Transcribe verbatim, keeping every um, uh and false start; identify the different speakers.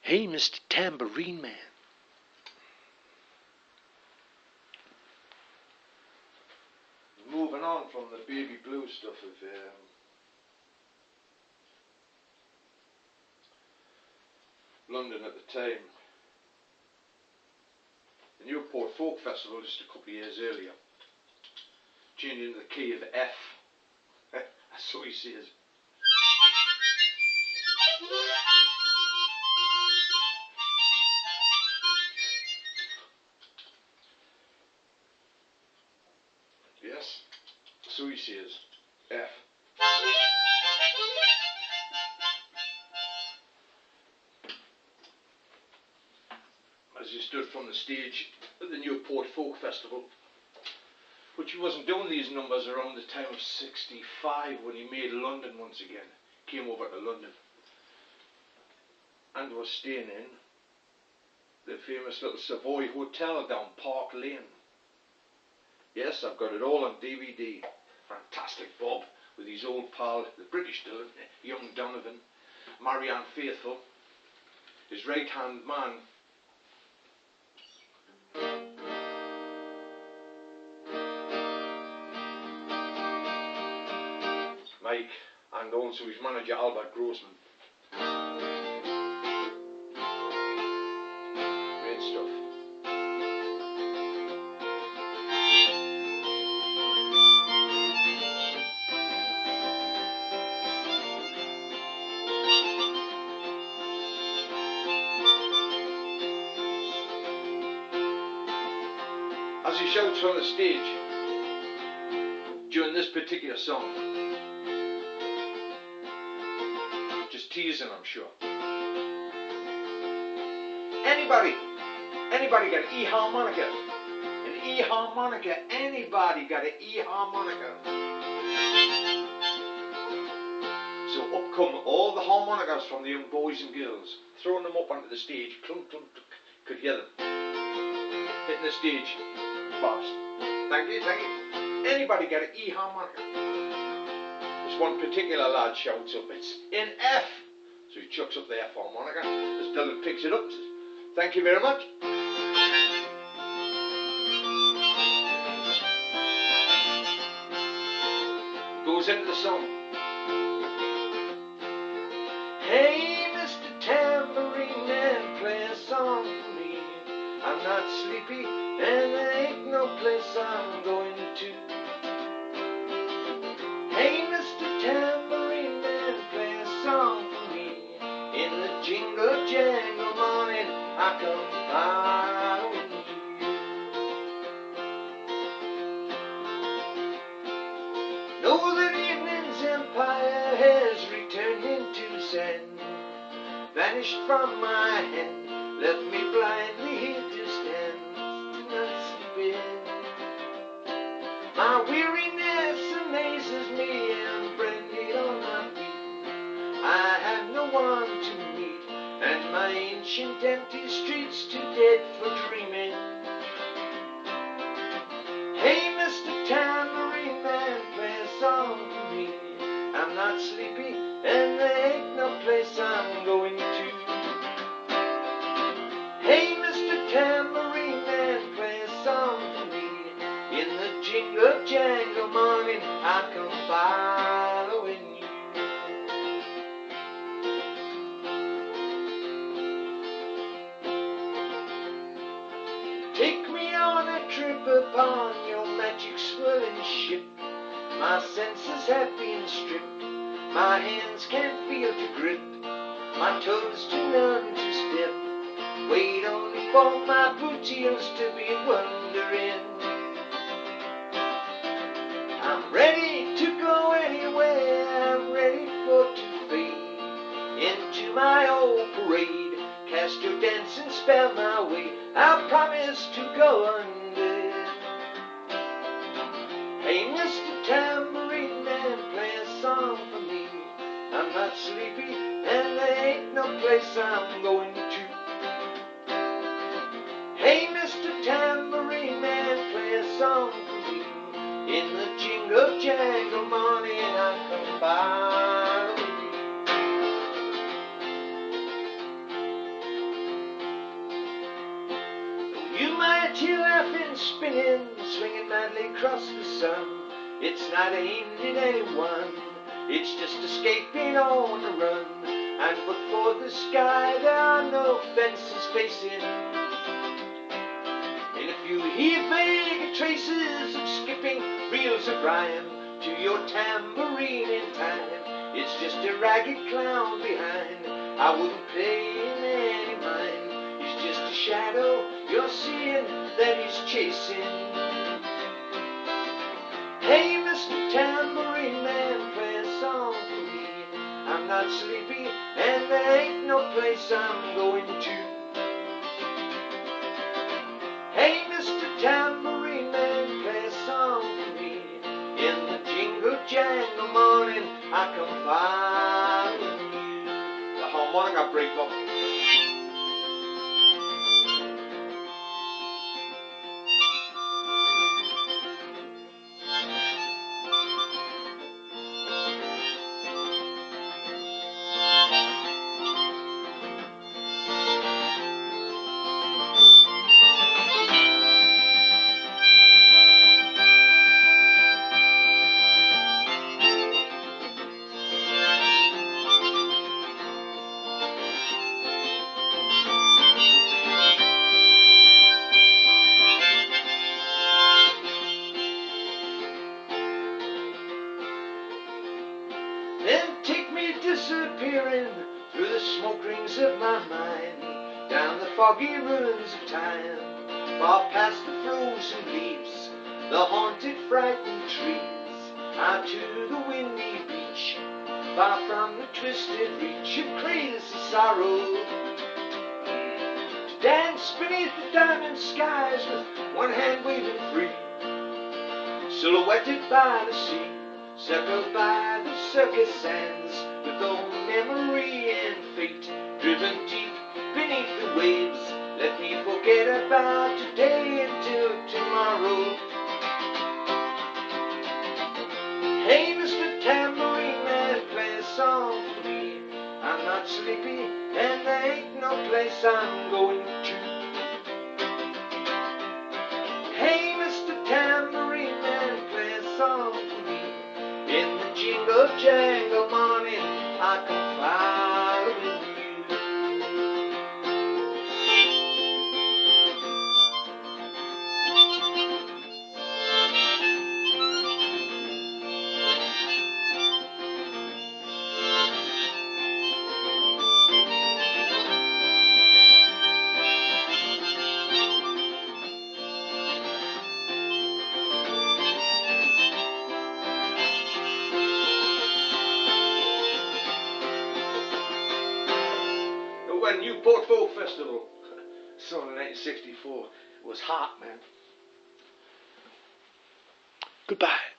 Speaker 1: Hey, Mister Tambourine Man.
Speaker 2: Moving on from the baby blue stuff of um, London at the time, the Newport Folk Festival just a couple of years earlier tuned into the key of F. That's what he says. Yes, so he says F. As he stood from the stage at the Newport Folk Festival, which he wasn't doing these numbers around the time of sixty-five when he made London once again, came over to London and was staying in the famous little Savoy Hotel down Park Lane. Yes, I've got it all on D V D. Fantastic Bob with his old pal, the British Dylan, young Donovan, Marianne Faithfull, his right hand man, Mike, and also his manager Albert Grossman. Great stuff. As he shouts from the stage during this particular song, just teasing, I'm sure. Anybody, anybody got an E harmonica? An E harmonica, anybody got an E harmonica? So up come all the harmonicas from the young boys and girls, throwing them up onto the stage, clunk, clunk, clunk, could hear them. Hitting the stage. Bobs. Thank you, thank you. Anybody got an E harmonica? This one particular lad shouts up, it's in F. So he chucks up the F harmonica. As Dylan picks it up and says, thank you very much. Goes into the song. Hey, Mister Tambourine Man, play a song for me. I'm not sleepy, and there ain't no place I'm going to. Hey, Mister Tambourine Man, play a song for me. In the jingle jangle morning, I come following you. Know that evening's empire has returned into sand, vanished from my hand, left me blindly here to stand, not sleeping. My weariness amazes me, and branded on my feet. I have no one to meet, and my ancient empty streets too dead for dreaming. Hey, Mister Tambourine Man, play a song for me. I'm not sleepy, and there ain't no place I'm going to. Hey, Mister Tambourine Man, play a song for me. In the jingle jangle morning, I come following you. Take me on a trip upon your magic swirling ship. My senses have been stripped, my hands can't feel to grip, my toes too numb to step. Wait only for my boot heels to be wondering. I'm ready to go anywhere, I'm ready for to fade into my old parade. Cast your dancing spell my way, I promise to go under. Hey, Mister Tambourine Man, play a song for me. I'm not sleepy, and there ain't no place I'm going to. Hey, Mister Tambourine Man, play a song for me. In the jingle jangle morning, I come following you. spinning, swinging madly across the sun. It's not aimed at anyone, it's just escaping on a run. And but for the sky there are no fences facing. And if you hear vague traces of skipping reels of rhyme to your tambourine in time, it's just a ragged clown behind. I wouldn't pay him any mind. He's just a shadow you're seeing that he's chasing. Hey, Mister Tambourine Man, play a song for me. I'm not sleepy and there ain't no place I'm going to. Hey, Mister Tambourine Man, play a song for me. In the jingle jangle morning I come following you. The harmonica break up. Then take me disappearing through the smoke rings of my mind, down the foggy ruins of time, far past the frozen leaves, the haunted frightened trees, out to the windy beach, far from the twisted reach of crazy sorrow, to dance beneath the diamond skies with one hand waving free, silhouetted by the sea, circled by the circus sands, with old memory and fate driven deep beneath the waves. Let me forget about today until tomorrow. Hey, Mister Tambourine Man, play a song for me. I'm not sleepy and there ain't no place I'm going to. Hey, Mister Tambourine Man, play a song for me. In the jingle jangle morning I come following you. When Newport Folk Festival, song in nineteen sixty-four, it was hot, man.
Speaker 1: Goodbye.